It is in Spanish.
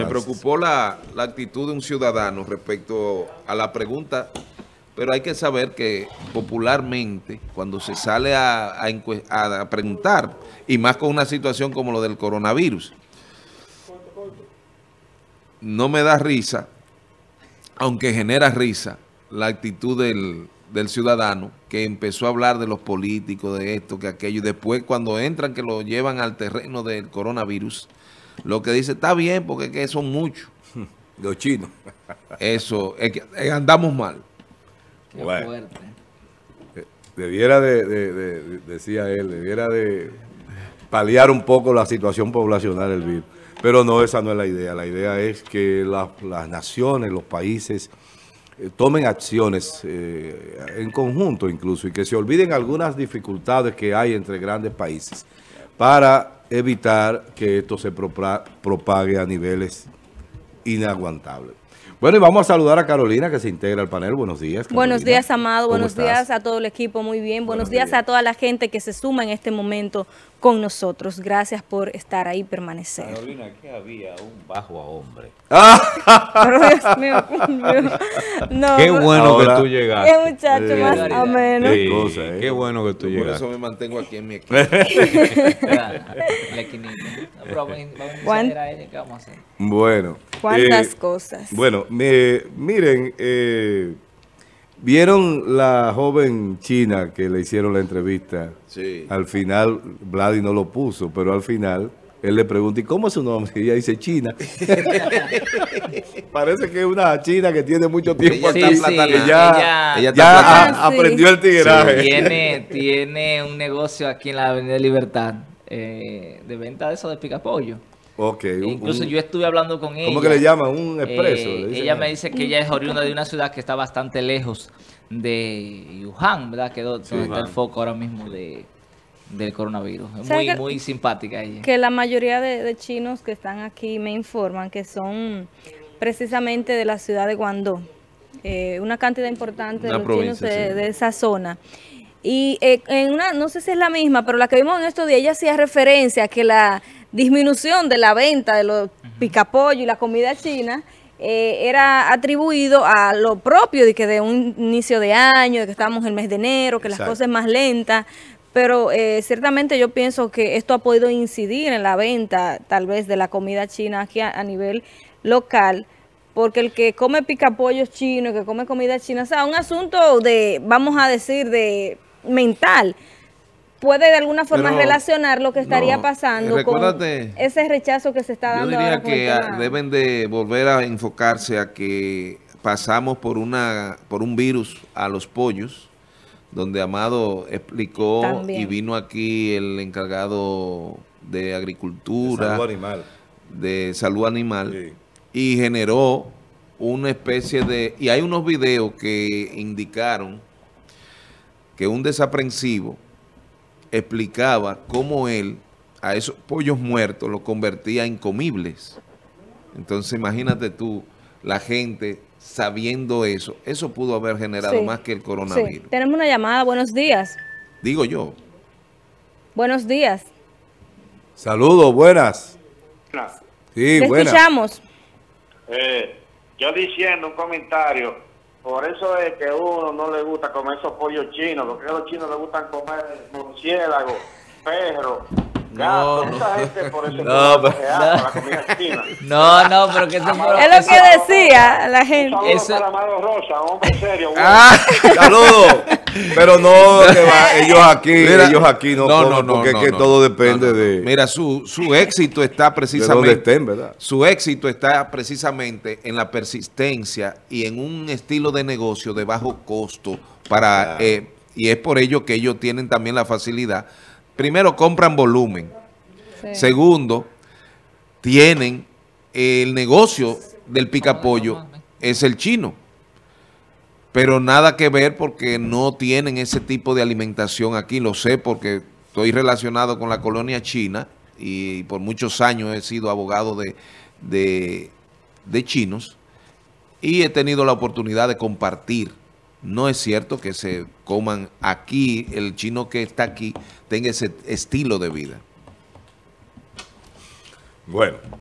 Me preocupó la actitud de un ciudadano respecto a la pregunta, pero hay que saber que popularmente, cuando se sale a preguntar, y más con una situación como lo del coronavirus, no me da risa, aunque genera risa, la actitud del ciudadano que empezó a hablar de los políticos, de esto, que aquello, y después cuando entran que lo llevan al terreno del coronavirus, lo que dice, está bien, porque es que son muchos. Los chinos. Eso, es que andamos mal. Qué Bueno, fuerte. debiera decía él, debiera de paliar un poco la situación poblacional del virus. Pero no, esa no es la idea. La idea es que las naciones, los países tomen acciones en conjunto incluso y que se olviden algunas dificultades que hay entre grandes países para evitar que esto se propague a niveles inaguantables. Bueno, y vamos a saludar a Carolina, que se integra al panel. Buenos días, Carolina. Buenos días, Amado. Buenos estás? días a todo el equipo. Muy bien. Buenos días a toda la gente que se suma en este momento con nosotros. Gracias por estar ahí y permanecer. Carolina, que había un bajo a hombre. Pero Dios mío, no, Qué bueno Ahora, que tú llegaste. qué muchacho más ameno. Qué cosa, Qué bueno que tú Por llegaste. eso me mantengo aquí en mi equipo. La esquinita. No, pero vamos a Juan. iniciar a ella, ¿qué vamos a hacer? Bueno. Cuántas cosas. Bueno, miren, ¿vieron la joven china que le hicieron la entrevista? Sí. Al final, Vladi no lo puso, pero al final él le pregunta, ¿y cómo es su nombre? Y ella dice China. Parece que es una china que tiene mucho tiempo Ella acá, está que platanada. Ella está ya platanada. aprendió el tigueraje. Tiene un negocio aquí en la Avenida Libertad de venta de eso de picapollo. Ok. Incluso yo estuve hablando con ella. ¿Cómo que le llaman? Un expreso. le dicen. Ella me dice que ella es oriunda de una ciudad que está bastante lejos de Wuhan, ¿verdad? Que es donde está el foco ahora mismo del coronavirus. Es ¿Sabe muy simpática ella. Que la mayoría de chinos que están aquí me informan que son precisamente de la ciudad de Guangdong. Una cantidad importante de Una los chinos provincia, sí. de esa zona. Y en una, no sé si es la misma, pero la que vimos en estos días, ella hacía referencia a que la disminución de la venta de los picapollos y la comida china era atribuido a lo propio de que de un inicio de año, de que estábamos en el mes de enero, que las cosas más lentas, pero ciertamente yo pienso que esto ha podido incidir en la venta tal vez de la comida china aquí a nivel local, porque el que come picapollos chinos, el que come comida china, o sea, un asunto de, vamos a decir, de mental, puede de alguna forma Pero, relacionar lo que estaría pasando recuérdate, con ese rechazo que se está Yo dando diría ahora con el que tema. deben de volver a enfocarse a que pasamos por un virus a los pollos, donde Amado explicó También. y vino aquí el encargado de agricultura, Salud animal. de salud animal, Sí. y generó una especie de... Y hay unos videos que indicaron que un desaprensivo explicaba cómo él a esos pollos muertos los convertía en comibles. Entonces imagínate tú, la gente sabiendo eso pudo haber generado Sí. más que el Sí, coronavirus. tenemos una llamada. Buenos días. Digo yo. Buenos días. Saludos, buenas. Sí, Le buenas. escuchamos. Yo diciendo un comentario, por eso es que a uno no le gusta comer esos pollos chinos, porque a los chinos les gustan comer murciélagos, perros, gatos, esa gente por eso la comida china. No, pero que eso Es lo que decía la Un gente. saludo Eso- para Amado Rosa, un hombre serio. bueno. Saludos. Pero no, que va, Mira, ellos aquí no comen, porque es que todo depende de Mira, su éxito está donde precisamente... estén, ¿verdad? Su éxito está precisamente en la persistencia y en un estilo de negocio de bajo costo para y es por ello que ellos tienen también la facilidad. Primero, compran volumen. Sí. Segundo, tienen el negocio del picapollo, es el chino. Pero nada que ver porque no tienen ese tipo de alimentación aquí. Lo sé porque estoy relacionado con la colonia china y por muchos años he sido abogado de chinos y he tenido la oportunidad de compartir. No es cierto que se coman aquí, el chino que está aquí tenga ese estilo de vida. Bueno.